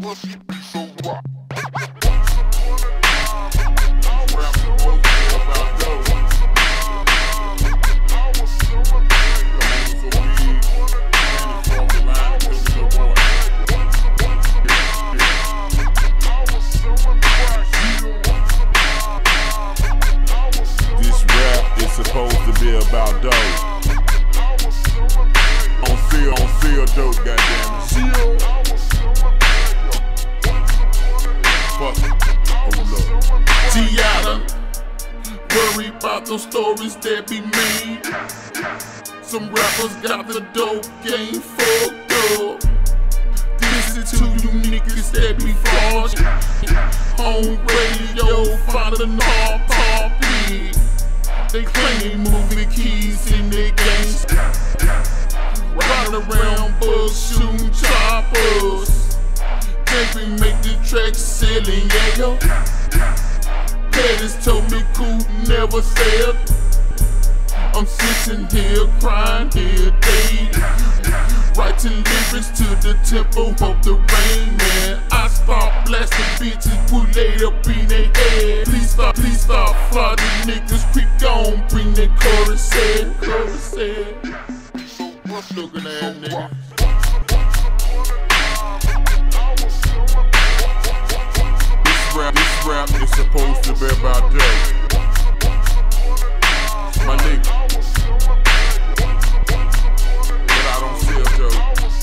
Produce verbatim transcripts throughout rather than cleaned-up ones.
Supposed to be about dope. On feel, on feel dope, goddammit. Fuck it. Hold up. Tiada, worry about those stories that be made. Some rappers got the dope game fucked up. This is to you niggas that be fraud. Home radio, find the hard poppy. They claim moving keys in their gangs. Riding around bus, shooting choppers. Can't make the track Sellin Yayo. Daddy's told me Coop never said. I'm sitting here crying here day. Writing lyrics to the tempo of the rain, man. I start blasting bitches, put laid up in their head. Please stop, please stop, fly the niggas, quick on, bring that chorus in, chorus in. What's looking at nigga? This rap, this rap is supposed to be about dope. My nigga. But I don't sell dope.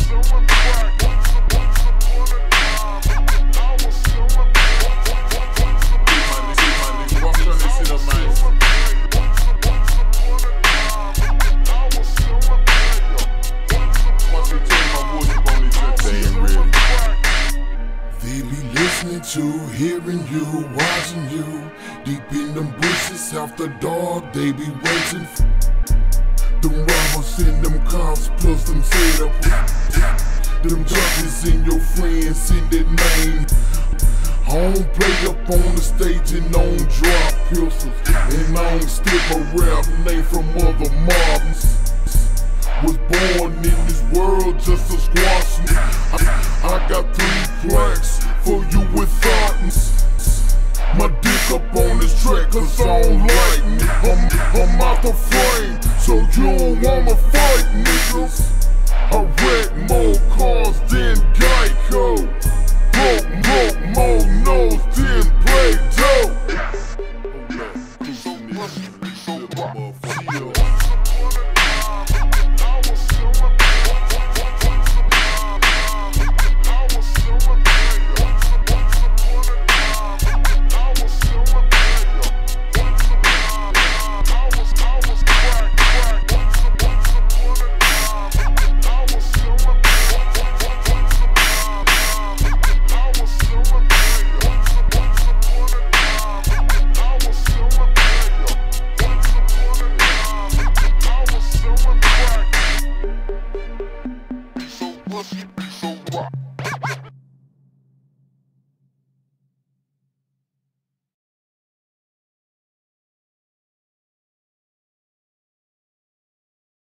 To hearing you, watching you, deep in them bushes after dark, they be waiting for them robbers in them cops, plus them set up. Them junkies in your friends in that name. I don't play up on the stage and I don't drop pistols, and I don't steal a rap name from other mobs. Was born in this world just to squash me. I, I got three plaques